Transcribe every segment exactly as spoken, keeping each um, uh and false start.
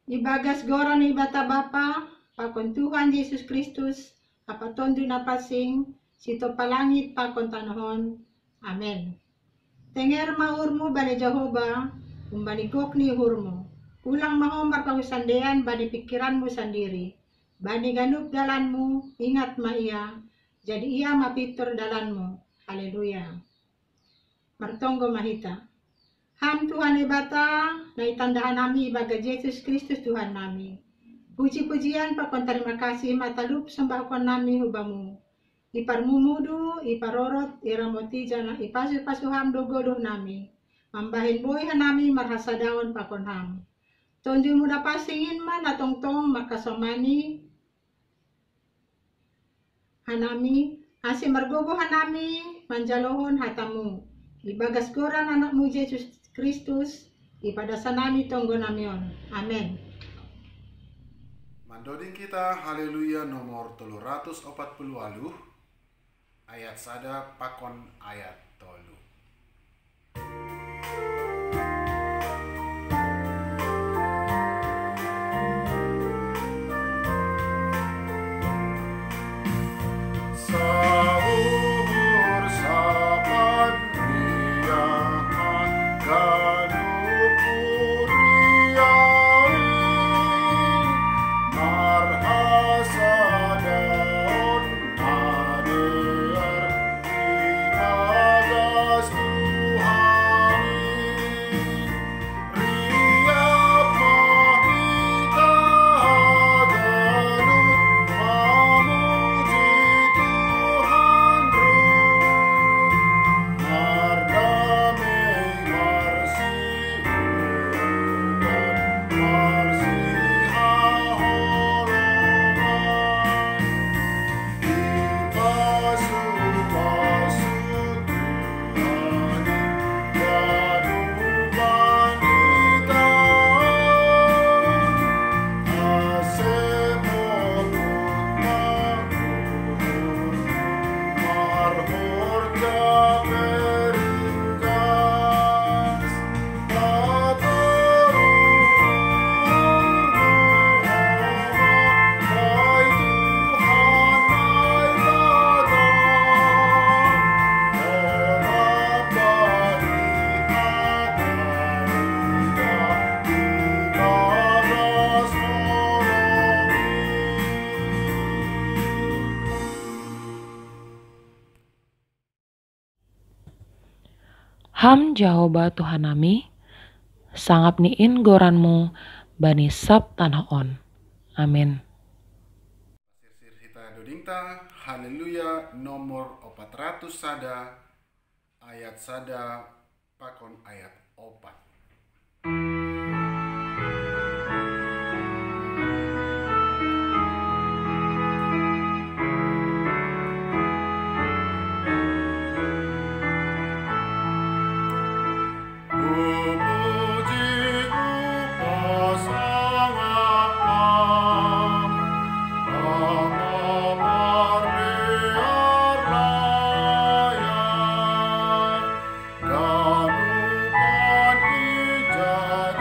Ibagas goran ibata Bapa, pakon Tuhan Yesus Kristus, apatondu na pasing, sito palangit pakon tanahon. Amen. Tenger maurmu bani Jehovah, umbani gokni hurmu. Ulang mahomar pahusandean bani pikiranmu sendiri. Bani ganup dalanmu, ingat ma ia, jadi ia mapitur dalanmu. Haleluya. Martonggo mahita. Ham Tuhan ibata, na itandahan nami ibaga Yesus Kristus Tuhan nami. Puji-pujian pakon terima kasih matalup sembahkon nami hubamu. Iparmumudu, iparorot, iramoti jana, ipasu-pasu ham dogodoh nami. Mambahin boy hanami marhasa daon pakon ham. Tondi muda pasingin man atong-tong makasomani hanami, asim margogo hanami manjalohon hatamu. Ibagas goran anakmu Yesus Kristus, ipadasanami tonggo namion. Amen. Mandoding kita haleluya nomor telu ratus opat puluh aluh, ayat sada pakon ayat tolu. Sahur sapan riahan ganup uriain marhasa daun adear ibagas Tuhanin riak mahita ganup mamuji Tuhan rum mardamai marsiudan marsihaholongan ipasu-pasu Tuhani ganuban itaon asemoput mamuhur marhorja peringkas Ham Jehovah Tuhan nami, sangap niin goranmu bani sab tanah on. Amin. Sir hita dodingta haleluya nomor opat ratus sada ayat sada pakon ayat opat. Puji upasangan Bapa Parbear Layar Ganupan ijat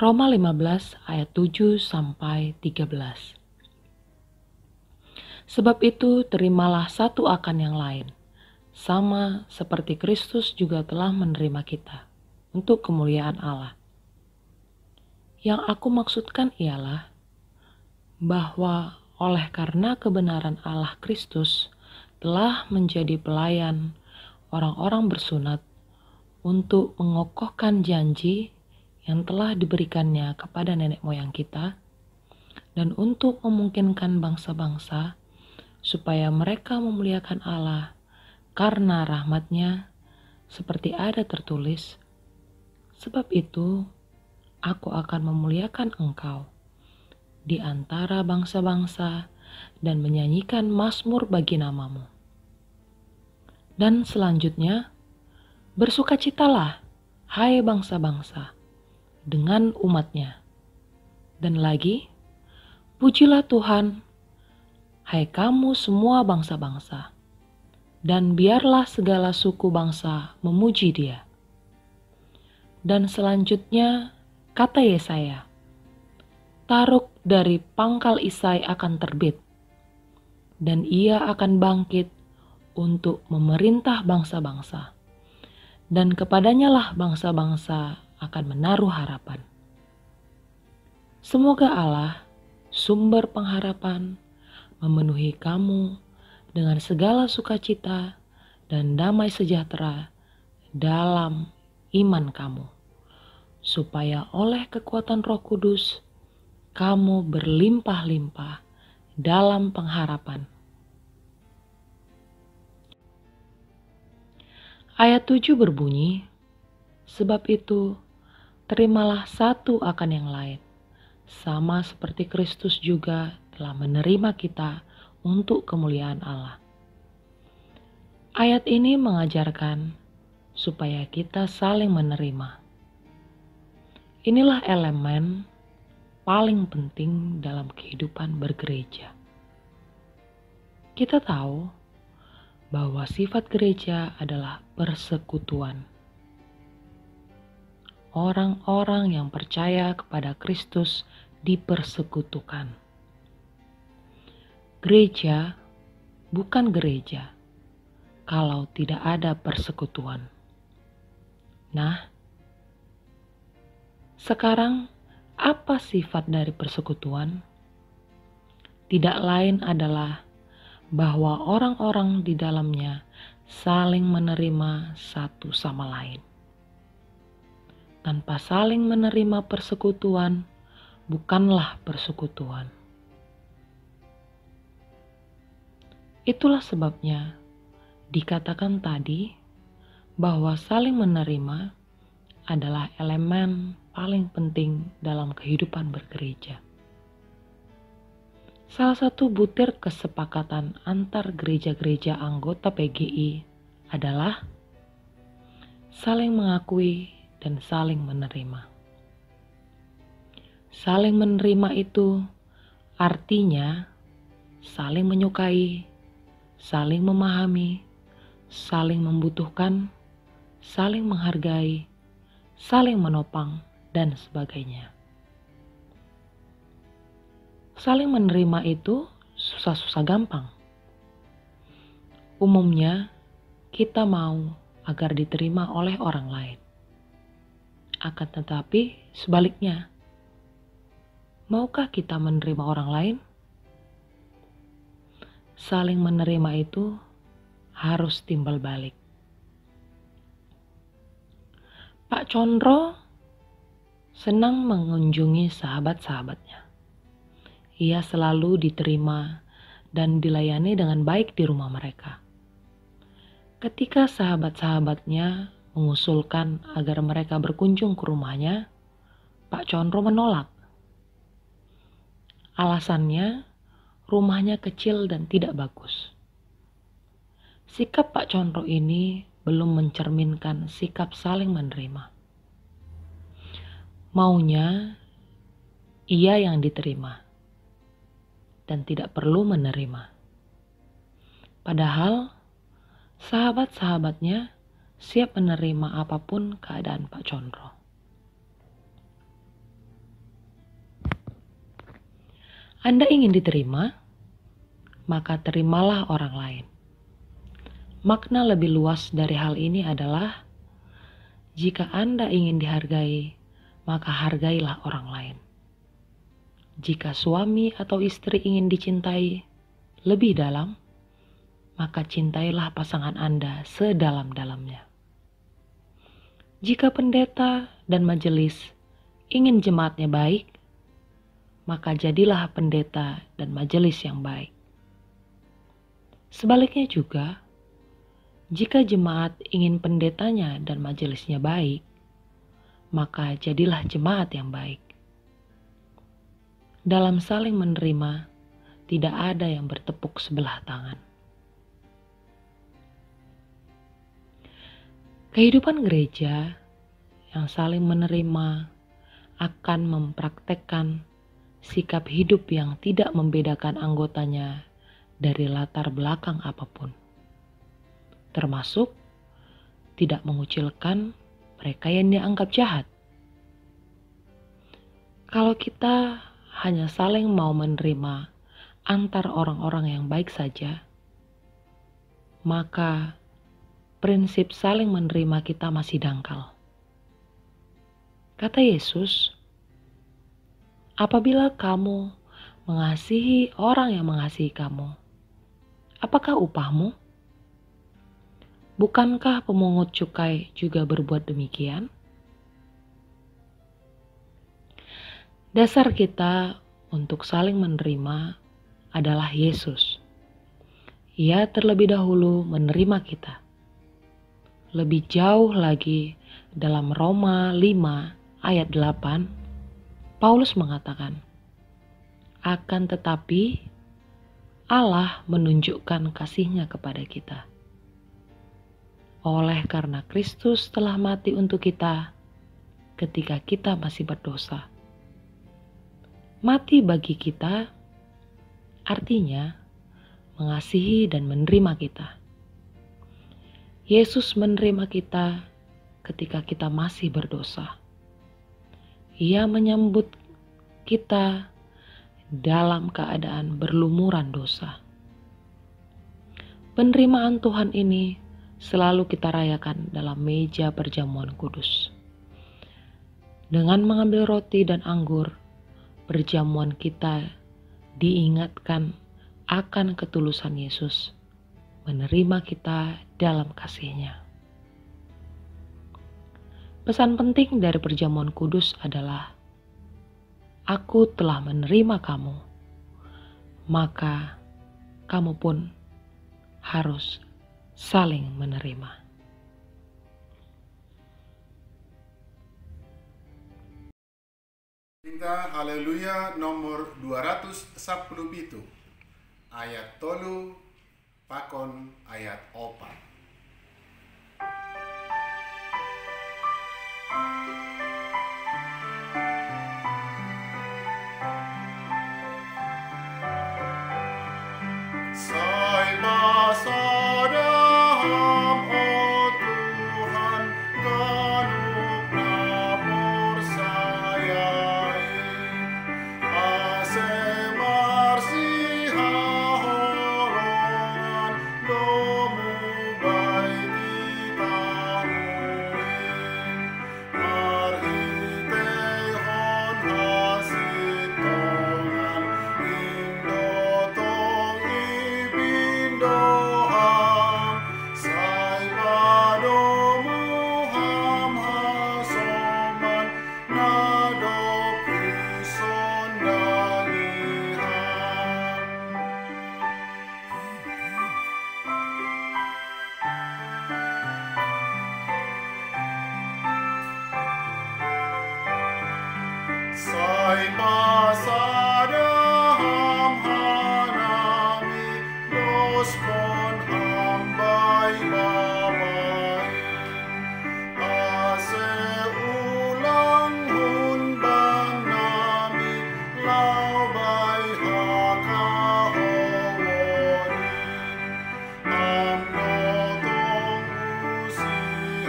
Roma lima belas ayat tujuh sampai tiga belas. Sebab itu terimalah satu akan yang lain, sama seperti Kristus juga telah menerima kita untuk kemuliaan Allah. Yang aku maksudkan ialah bahwa oleh karena kebenaran Allah Kristus telah menjadi pelayan orang-orang bersunat untuk mengokohkan janji yang telah diberikannya kepada nenek moyang kita dan untuk memungkinkan bangsa-bangsa supaya mereka memuliakan Allah karena rahmat-Nya, seperti ada tertulis, sebab itu aku akan memuliakan engkau di antara bangsa-bangsa dan menyanyikan mazmur bagi namamu. Dan selanjutnya, bersukacitalah, hai bangsa-bangsa, dengan umat-Nya. Dan lagi, pujilah Tuhan, hai kamu semua bangsa-bangsa, dan biarlah segala suku bangsa memuji Dia. Dan selanjutnya, kata Yesaya, Taruk dari pangkal Isai akan terbit, dan ia akan bangkit untuk memerintah bangsa-bangsa, dan kepadanya lah bangsa-bangsa akan menaruh harapan. Semoga Allah, sumber pengharapan, memenuhi kamu dengan segala sukacita dan damai sejahtera dalam iman kamu, supaya oleh kekuatan Roh Kudus kamu berlimpah-limpah dalam pengharapan. Ayat tujuh berbunyi, sebab itu terimalah satu akan yang lain, sama seperti Kristus juga telah menerima kita untuk kemuliaan Allah. Ayat ini mengajarkan supaya kita saling menerima. Inilah elemen paling penting dalam kehidupan bergereja. Kita tahu bahwa sifat gereja adalah persekutuan. Orang-orang yang percaya kepada Kristus dipersekutukan. Gereja bukan gereja kalau tidak ada persekutuan. Nah, sekarang apa sifat dari persekutuan? Tidak lain adalah bahwa orang-orang di dalamnya saling menerima satu sama lain. Tanpa saling menerima persekutuan, bukanlah persekutuan. Itulah sebabnya dikatakan tadi bahwa saling menerima adalah elemen paling penting dalam kehidupan bergereja. Salah satu butir kesepakatan antar gereja-gereja anggota P G I adalah saling mengakui dan saling menerima. Saling menerima itu artinya saling menyukai, saling memahami, saling membutuhkan, saling menghargai, saling menopang, dan sebagainya. Saling menerima itu susah-susah gampang. Umumnya, kita mau agar diterima oleh orang lain. Akan tetapi, sebaliknya, maukah kita menerima orang lain? Saling menerima itu harus timbal balik. Pak Condro senang mengunjungi sahabat-sahabatnya. Ia selalu diterima dan dilayani dengan baik di rumah mereka. Ketika sahabat-sahabatnya mengusulkan agar mereka berkunjung ke rumahnya, Pak Condro menolak. Alasannya, rumahnya kecil dan tidak bagus. Sikap Pak Condro ini belum mencerminkan sikap saling menerima. Maunya, ia yang diterima dan tidak perlu menerima. Padahal, sahabat-sahabatnya siap menerima apapun keadaan Pak Condro. Anda ingin diterima, maka terimalah orang lain. Makna lebih luas dari hal ini adalah, jika Anda ingin dihargai, maka hargailah orang lain. Jika suami atau istri ingin dicintai lebih dalam, maka cintailah pasangan Anda sedalam-dalamnya. Jika pendeta dan majelis ingin jemaatnya baik, maka jadilah pendeta dan majelis yang baik. Sebaliknya juga, jika jemaat ingin pendetanya dan majelisnya baik, maka jadilah jemaat yang baik. Dalam saling menerima, tidak ada yang bertepuk sebelah tangan. Kehidupan gereja yang saling menerima akan mempraktekkan sikap hidup yang tidak membedakan anggotanya dari latar belakang apapun, termasuk tidak mengucilkan mereka yang dianggap jahat. Kalau kita hanya saling mau menerima antar orang-orang yang baik saja, maka prinsip saling menerima kita masih dangkal. Kata Yesus, apabila kamu mengasihi orang yang mengasihi kamu, apakah upahmu? Bukankah pemungut cukai juga berbuat demikian? Dasar kita untuk saling menerima adalah Yesus. Ia terlebih dahulu menerima kita. Lebih jauh lagi dalam Roma lima ayat delapan, Paulus mengatakan, akan tetapi Allah menunjukkan kasih-Nya kepada kita. Oleh karena Kristus telah mati untuk kita ketika kita masih berdosa. Mati bagi kita artinya mengasihi dan menerima kita. Yesus menerima kita ketika kita masih berdosa. Ia menyambut kita dalam keadaan berlumuran dosa. Penerimaan Tuhan ini selalu kita rayakan dalam meja perjamuan kudus. Dengan mengambil roti dan anggur, perjamuan kita diingatkan akan ketulusan Yesus menerima kita dalam kasih-Nya. Pesan penting dari perjamuan kudus adalah, aku telah menerima kamu, maka kamu pun harus saling menerima. Kita haleluya nomor dua ratus sepuluh pitu ayat tolu pakon ayat opat. Sai masadam oh Tuhan ganuk napor sayai ase marsiha horongan domu bai ditahuin marhitei hon hasitongan indotong ibindoham sai padomu ham hasoman nadop ison dangihan. Sai pasadam hanami dospon hambai babain ase ulang hun bang nami lau bai hakahowonin am dotong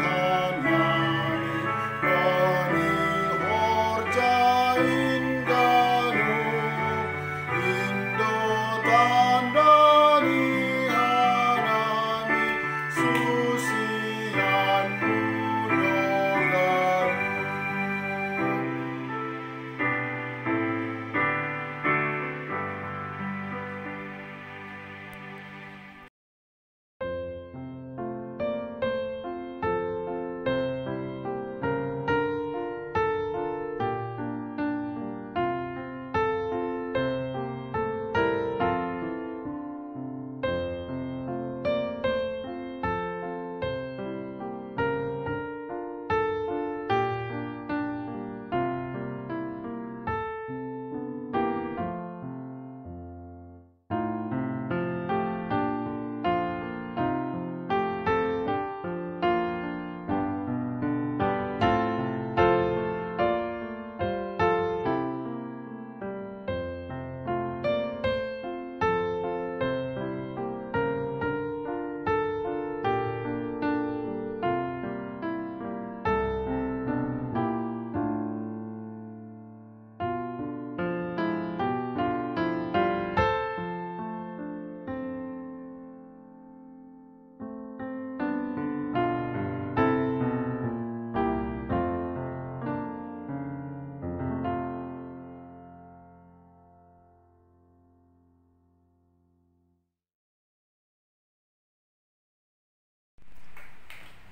usihan nami bani horjain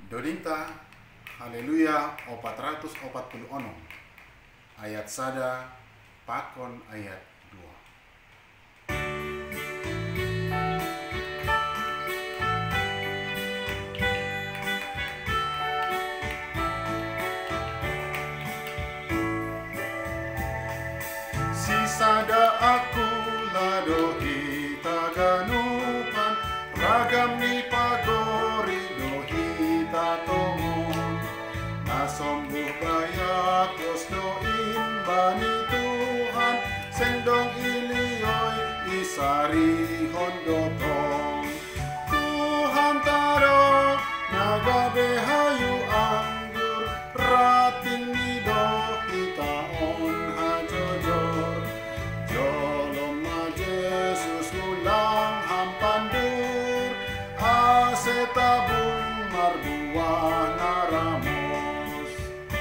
Dodinta Haleluya empat ratus empat puluh enam ayat sada pakon ayat dua. Sisada aku ladohi taganupan ragam ni pagori dohi tatomon nasombuh bayak los doin bani Tuhan sendong ilioy isari hondotong Tuhan taro nagabehayu anggur rating ni dohi taon hajojor jolom ma Jesus ulang hampandur asetabung mardua naramos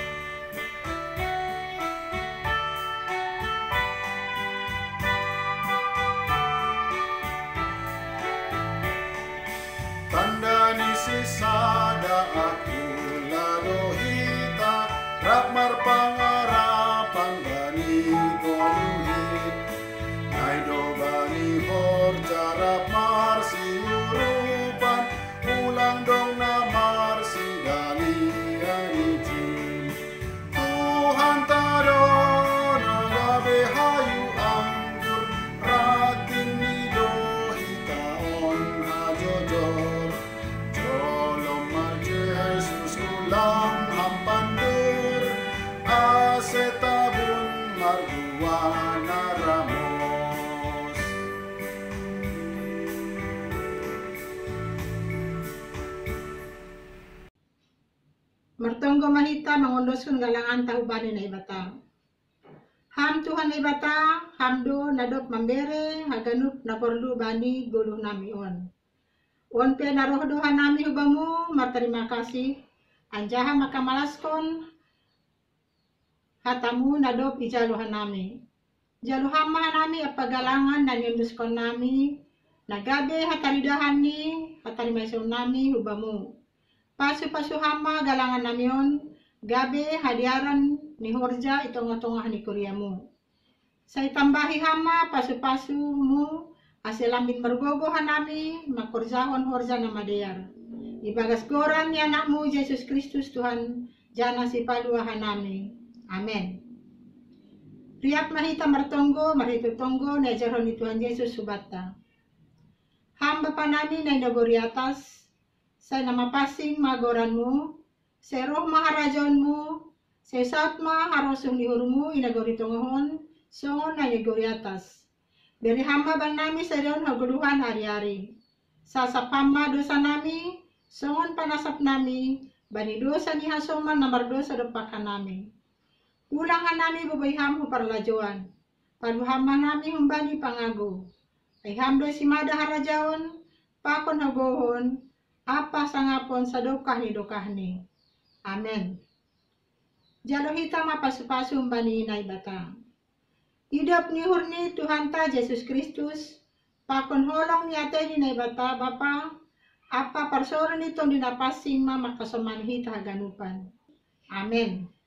tanda ni sisada aku ladohita rakmar pangarapan bani koluhit naido bani hor jarap marsi urupan ulang dong na marsi dalianijin Tuhan tado nagabehayu anggur rating nido hitaon hajojor jolom mar Jesus ulang hampandur asetabun mardua naramos. Martonggo mahita mangondoskan galangan tahu bani na ibata. Ham Tuhan ibata, hamdo nadop mambere, haganup na porlu bani guluh nami on. On pe naroh doha nami hubamu, marterima kasih. Anjaha makamalaskon, hatamu nadop ijaluhan nami. Jaluhama nami apagalangan na nyunduskon nami, nagabe hataridahan ni, hatarimaison nami hubamu. Pasu-pasu hama galangan namion, gabe hadiaran ni horja itong-tongah ni kuriamu. Say tambahi hama pasu-pasu mu asilamin mergogohan nami makurzahon horja na madeyar. Ibagas goran ni anakmu Yesus Kristus Tuhan jana si paluahan nami. Amen. Riap mahita martonggo marito tonggo na jaron ni Tuhan Yesus subata. Ham bapa nami na inagori atas say namapasing magoranmu, say roh maharajonmu, say saat maharosong lihurmu inagori tongohon, songon na inagori atas. Beri hamba ban nami sa riyon haguluhan hari-hari. Sasap hamba dosa nami, songon panasap nami, bani dosa ni hasoman na mardosa dopakan nami. Ulangan nami babayham huparlajoan, paluhama nami humbani pangago. Ay hamdo si mada harajaon, pakon hagohon, apa sangapon sa dokah ni dokah ni. Amen. Jalo hitam apa sepasu bani inay bata. Idap ni hurni Tuhan ta Yesus Kristus, pakon holong ni ate ni inay bata bapa, apa parsoro nitong dinapasing ma makasamanhita haganupan. Amen.